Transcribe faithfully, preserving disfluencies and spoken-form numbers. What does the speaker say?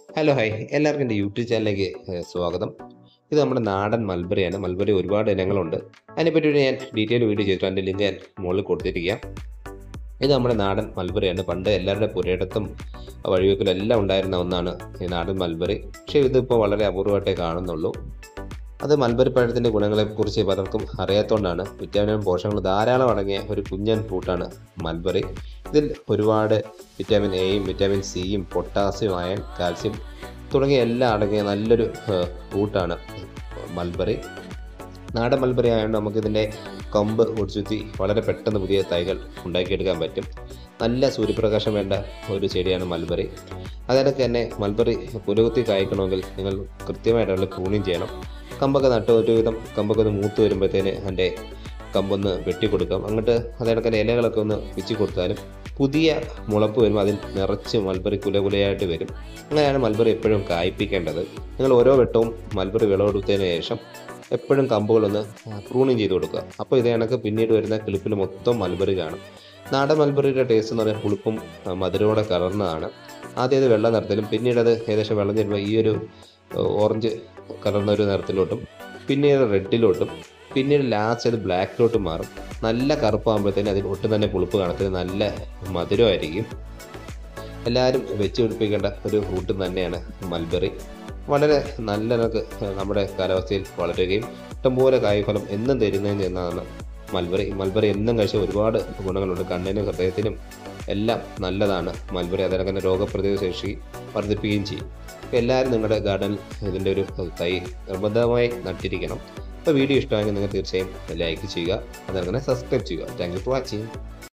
Hello hi എല്ലാവർക്കും എൻ്റെ YouTube ചാനലിലേക്ക് ഏഹ്, സ്വാഗതം. ഇത് നമ്മുടെ നാടൻ മൽബറിയാണ്. മൽബറി ഒരുപാട് ഇനങ്ങളുണ്ട്. അതിനെപ്പറ്റി ഒരു ഞാൻ ഡീറ്റെയിൽ വീഡിയോ ചെയ്തിട്ട് അതിൻ്റെ ലിങ്ക് ഞാൻ മുകളിൽ കൊടുത്തിരിക്കാം. ഇത് നമ്മുടെ നാടൻ മൽബറിയാണ്. പണ്ട് എല്ലാവരുടെ പുരയിടത്തും വഴിവെക്കലും എല്ലാം ഉണ്ടായിരുന്ന ഒന്നാണ് ഈ നാടൻ മൽബറി. പക്ഷേ ഇതിപ്പോൾ വളരെ അപൂർവമായിട്ടേ കാണുന്നുള്ളൂ. അത് മൽബറി പഴത്തിൻ്റെ ഗുണങ്ങളെക്കുറിച്ച് പലർക്കും അറിയാത്തതുകൊണ്ടാണ്. വിറ്റാമിനും പോഷകങ്ങളും ധാരാളം അടങ്ങിയ ഒരു കുഞ്ഞൻ ഫ്രൂട്ടാണ് മൽബറി. ഇതിൽ ഒരുപാട് വിറ്റാമിൻ എയും വിറ്റാമിൻ സിയും പൊട്ടാസ്യം അയൺ കാൽസ്യം തുടങ്ങിയ എല്ലാം അടങ്ങിയ നല്ലൊരു ഫ്രൂട്ടാണ് മൽബറി. നാടൻ മൽബറി ആയതുകൊണ്ട് നമുക്കിതിൻ്റെ കമ്പ് ഒടിച്ചുത്തി വളരെ പെട്ടെന്ന് പുതിയ തൈകൾ ഉണ്ടാക്കിയെടുക്കാൻ പറ്റും. നല്ല സൂര്യപ്രകാശം വേണ്ട ഒരു ചെടിയാണ് മൽബറി. അതിനൊക്കെ തന്നെ മൽബറി പുലകുത്തി കായ്ക്കണമെങ്കിൽ നിങ്ങൾ കൃത്യമായിട്ടുള്ള പ്രൂണിങ് ചെയ്യണം. കമ്പൊക്കെ നട്ട് ഒരുവിധം കമ്പൊക്കെ ഒന്ന് മൂത്ത് വരുമ്പോഴത്തേന് അതിൻ്റെ കമ്പൊന്ന് വെട്ടിക്കൊടുക്കാം. അങ്ങോട്ട് അതിനൊക്കെ ഇലകളൊക്കെ ഒന്ന് പിച്ചി കൊടുത്താലും പുതിയ മുളപ്പ് വരുമ്പോൾ അതിൽ നിറച്ച് മൽബറി കുല കുലയായിട്ട് വരും. അങ്ങനെയാണ് മൽബറി എപ്പോഴും കായ്പ്പിക്കേണ്ടത്. നിങ്ങൾ ഓരോ വെട്ടവും മൽബറി വിളവെടുത്തതിന് ശേഷം എപ്പോഴും കമ്പുകളൊന്ന് പ്രൂണിങ് ചെയ്ത് കൊടുക്കുക. അപ്പോൾ ഇത് കണക്ക് പിന്നീട് വരുന്ന ക്ലിപ്പിൽ മൊത്തം മൽബറി കാണും. നാടൻ മൽബറിയുടെ ടേസ്റ്റ് എന്ന് പറയുന്നത് പുളിപ്പും മധുരമോടെ കലർന്നതാണ്. ആദ്യം അത് വെള്ള നിറത്തിലും പിന്നീട് അത് ഏകദേശം വെള്ളം ചെല്ലുമ്പോൾ ഈ ഒരു ഓറഞ്ച് കലർന്ന ഒരു നിറത്തിലോട്ടും പിന്നീട് റെഡിലോട്ടും പിന്നീട് ലാസ്റ്റ് അത് ബ്ലാക്കിലോട്ടും മാറും. നല്ല കറുപ്പാകുമ്പോഴത്തേന് അതിന് ഒട്ടും തന്നെ പുളിപ്പ് കാണത്തില്ല, നല്ല മധുരമായിരിക്കും. എല്ലാവരും വെച്ച് പിടിപ്പിക്കേണ്ട ഒരു ഫ്രൂട്ട് തന്നെയാണ് മൽബറി. വളരെ നല്ല നമ്മുടെ കാലാവസ്ഥയിൽ വളരുകയും ഇഷ്ടംപോലെ കായ്ഫലം എന്നും തരുന്നതിന് എന്നാണ് മൽബറി. മൽബറി എന്നും കഴിച്ച ഒരുപാട് ഗുണങ്ങളുണ്ട്. കണ്ണിനും ഹൃദയത്തിനും എല്ലാം നല്ലതാണ് മൽബറി. അതിനൊക്കെ തന്നെ രോഗപ്രതിരോധ ശേഷി വർദ്ധിപ്പിക്കുകയും ചെയ്യും. അപ്പോൾ എല്ലാവരും നിങ്ങളുടെ ഗാർഡനിൽ ഇതിൻ്റെ ഒരു തൈ നിർബന്ധമായി നട്ടിരിക്കണം. അപ്പോൾ വീഡിയോ ഇഷ്ടമായെങ്കിൽ നിങ്ങൾ തീർച്ചയായും ലൈക്ക് ചെയ്യുക, അതുപോലെ തന്നെ സബ്സ്ക്രൈബ് ചെയ്യുക. Thank you for watching.